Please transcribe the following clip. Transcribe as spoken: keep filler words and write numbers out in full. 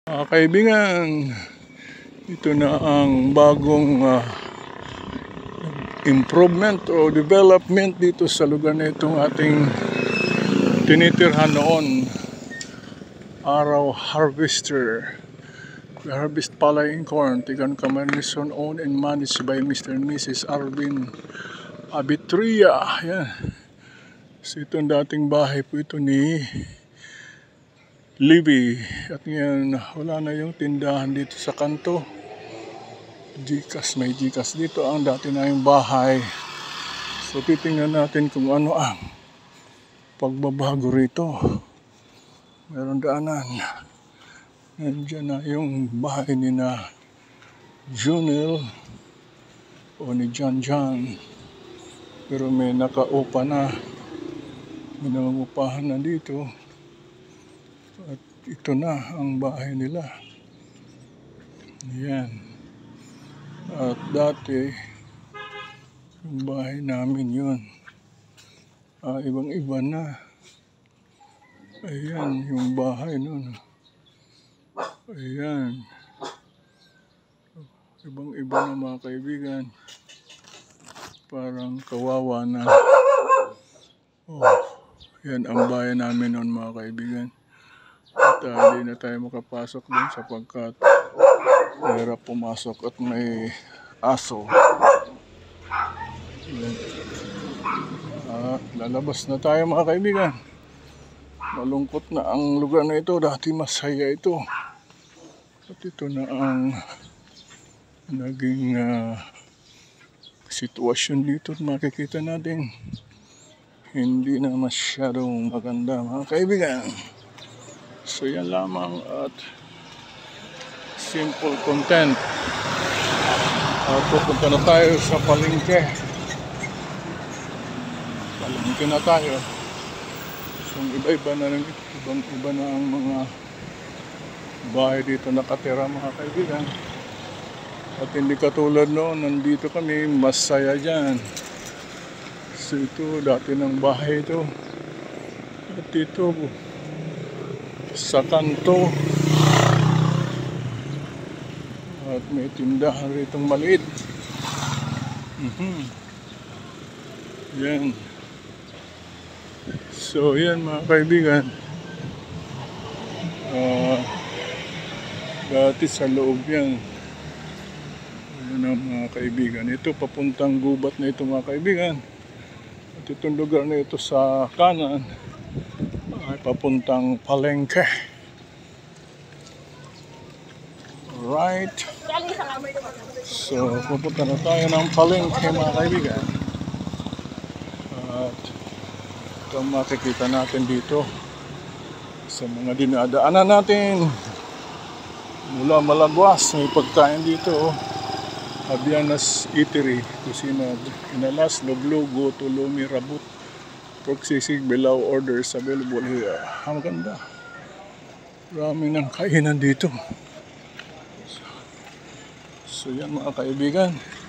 Mga kaibigan, ito na ang bagong uh, improvement o development dito sa lugar na itong ating tinitirhan noon. Araw harvester. We harvest palay and corn, Tigan Camarines, owned and managed by Mister and Missus Arvin Abitria. Yan. So itong dating bahay po ito ni Libby. At ngayon, wala na yung tindahan dito sa kanto. Gcash, may Gcash dito ang dati na yung bahay. So titingnan natin kung ano ang pagbabago rito. Meron daanan. Nandiyan na yung bahay ni na Junel o ni John John. Pero may nakaupa na. May nangungupahan na dito. At ito na ang bahay nila. Yan. At dati, yung bahay namin yun. Ah, ibang-iba na. Ayan, yung bahay nun. Ayan. Ibang-iba na mga kaibigan. Parang kawawa na. Oh, yan ang bahay namin nun mga kaibigan. At uh, hindi na tayo makapasok dun sapagkat mahirap pumasok at may aso. Uh, lalabas na tayo mga kaibigan. Malungkot na ang lugar na ito. Dati masaya ito. At ito na ang naging uh, sitwasyon dito. At makikita natin hindi na masyadong maganda mga kaibigan. So yan lamang at simple content. At pupunta na tayo sa palengke. Palengke na tayo. So iba-iba na rin, ibang-iba na ang mga bahay dito nakatira mga kaibigan. At hindi katulad noon, nandito kami, masaya dyan. So ito, dati ng bahay ito. At ito, sa kanto. At may tindahan ritong maliit. Mm-hmm. Yan. So yan mga kaibigan. Uh, dati sa loob yan. Yan ang mga kaibigan. Ito papuntang gubat na ito mga kaibigan. At itong lugar na ito sa kanan ay papuntang palengke. Right. So, pupunta na tayo ng palengke mga kaibigan. At ito ang makikita natin dito sa mga dinadaanan natin. Mula Malagwas, may pagkain dito. Abianas Eatery, Kusina, Inalas, Loglo, Goto, Lomi, Rabut, pork sisig, below orders available here. Ang ganda. Maraming ng kainan dito. So, so yan mga kaibigan.